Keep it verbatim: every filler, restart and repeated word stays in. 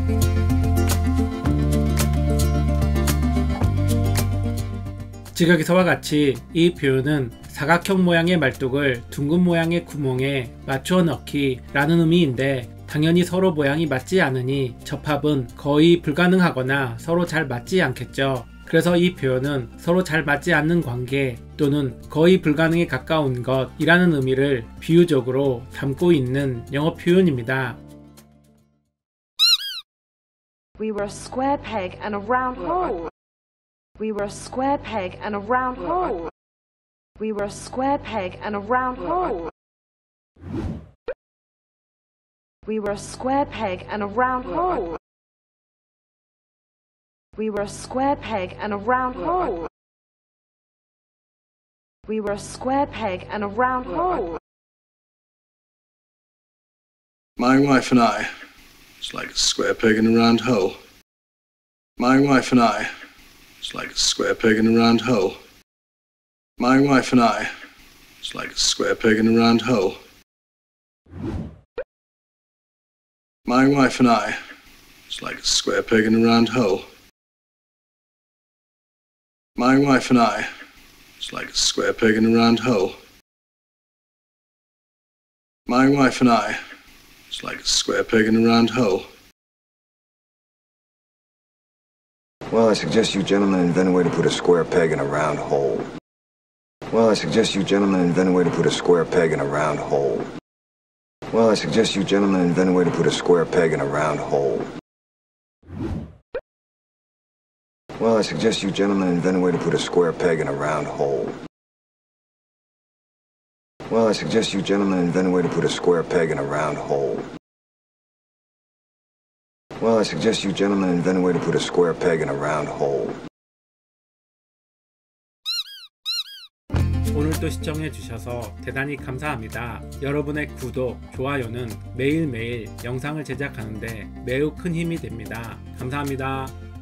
지각에서와 같이 이 표현은 사각형 모양의 말뚝을 둥근 모양의 구멍에 맞추어 넣기 라는 의미인데, 당연히 서로 모양이 맞지 않으니 접합은 거의 불가능하거나 서로 잘 맞지 않겠죠. 그래서 이 표현은 서로 잘 맞지 않는 관계 또는 거의 불가능에 가까운 것 이라는 의미를 비유적으로 담고 있는 영어 표현입니다. We were a square peg and a round hole. We were a square peg and a round hole. We were a square peg and a round hole. We were a square peg and a round hole. We were a square peg and a round hole. We were a square peg and a round hole. My wife and I, it's like a square peg in a round hole. My wife and I, it's like a square peg in a round hole. My wife and I, it's like a square peg in a round hole. My wife and I, it's like a square peg in a round hole. My wife and I, it's like a square peg in a round hole. My wife and I, it's like a square peg in a round hole. Well, I suggest you gentlemen invent a way to put a square peg in a round hole. Well, I suggest you gentlemen invent a way to put a square peg in a round hole. Well, I suggest you gentlemen invent a way to put a square peg in a round hole. Well, I suggest you gentlemen invent a way to put a square peg in a round hole. Well, I suggest you gentlemen invent a way to put a square peg in a round hole. Well, I suggest you gentlemen invent a way to put a square peg in a round hole. 오늘도 시청해주셔서 대단히 감사합니다. 여러분의 구독, 좋아요는 매일매일 영상을 제작하는데 매우 큰 힘이 됩니다. 감사합니다.